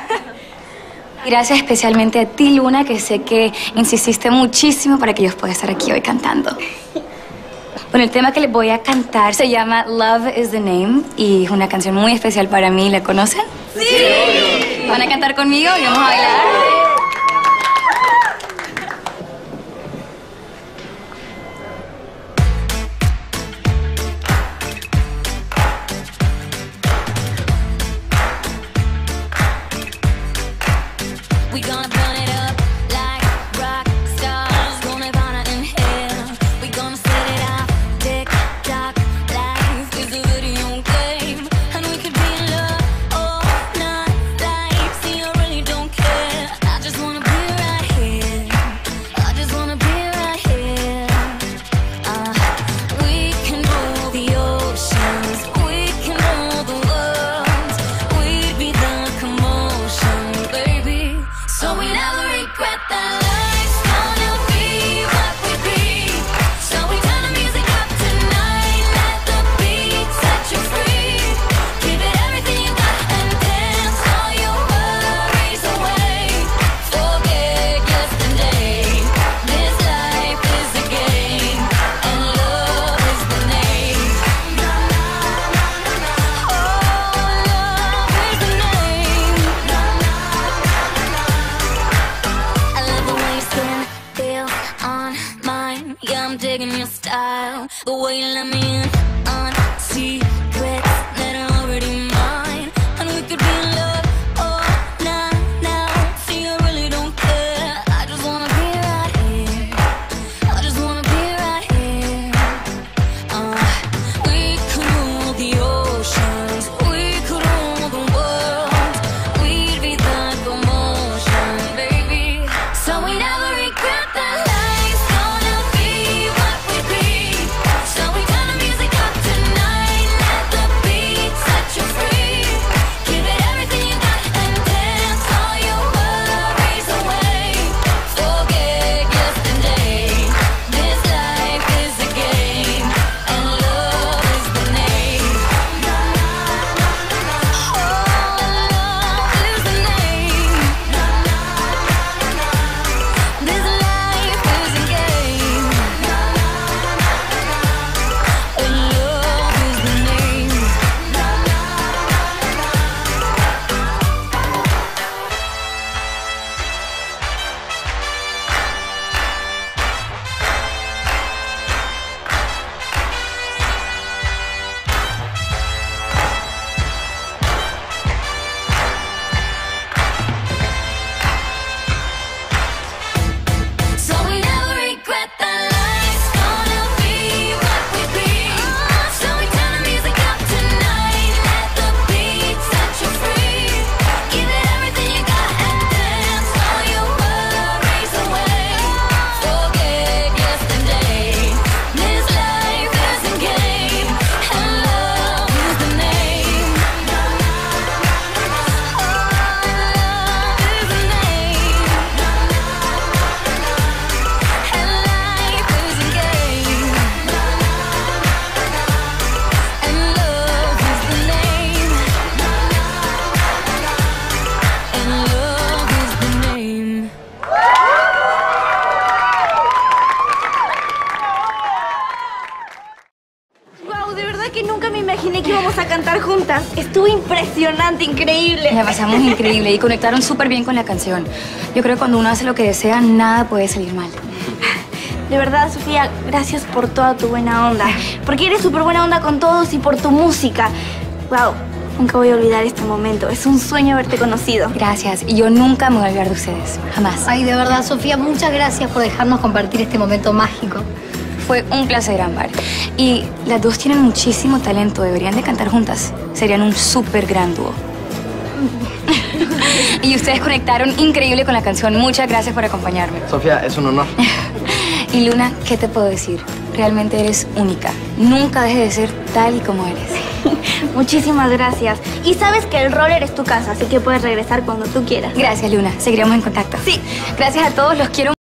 Gracias especialmente a ti, Luna, que sé que insististe muchísimo para que yo pueda estar aquí hoy cantando. Bueno, el tema que les voy a cantar se llama Love is the Name y es una canción muy especial para mí. ¿La conocen? ¡Sí! ¿Van a cantar conmigo y vamos a bailar? We gonna burn it up like rock stars. Gonna burn it in hell. We gonna set it off. Tick tock, life is a video game, and we could be in love all night. Like, see, I really don't care. I just wanna be right here. I just wanna be right here. We can rule the oceans. We can rule the world. We'd be the commotion, baby. So we never regret that life's gonna be what we be. So we turn the music up tonight. Let the beat set you free. Give it everything you got and dance all your worries away. Forget yesterday. This life is a game, and love is the name. Oh, love is the name. I love the way your skin feels on mine. Yeah, I'm digging your style. The way you let me in on secrets that are already mine. And we could be in love all night now. See, I really don't care. I just wanna be right here. I just wanna be right here. We could rule the oceans. We could rule the world. We'd be the commotion, baby. So we never regret that life's gonna be what we be. So we turn the music up tonight. Let the beat set you free. Give it everything you got and dance all your worries away. Forget yesterday. This life is a game, and love is the name. Oh, love is the name. This life is a game, and love is the name. So we never regret that life's gonna be what we be. So we turn the music up tonight. Let the beat set you free. Give it everything you got and dance all your worries away. Forget yesterday. This life is a game, and love is the name. Oh, love is the name. And life is a game, and love is the name, and love is the name. Wow, de verdad que nunca me imaginé que íbamos a cantar juntas. Estuvo impresionante, increíble. La pasamos increíble y conectaron súper bien con la canción. Yo creo que cuando uno hace lo que desea, nada puede salir mal. De verdad, Sofía, gracias por toda tu buena onda. Porque eres súper buena onda con todos y por tu música. Wow, nunca voy a olvidar este momento. Es un sueño haberte conocido. Gracias. Y yo nunca me voy a olvidar de ustedes. Jamás. Ay, de verdad, Sofía, muchas gracias por dejarnos compartir este momento mágico. Fue un placer, Ámbar. Y las dos tienen muchísimo talento. Deberían de cantar juntas. Serían un súper gran dúo. Y ustedes conectaron increíble con la canción. Muchas gracias por acompañarme. Sofía, es un honor. Y Luna, ¿qué te puedo decir? Realmente eres única. Nunca dejes de ser tal y como eres. Muchísimas gracias. Y sabes que el roller es tu casa, así que puedes regresar cuando tú quieras. Gracias, Luna. Seguiremos en contacto. Sí. Gracias a todos. Los quiero.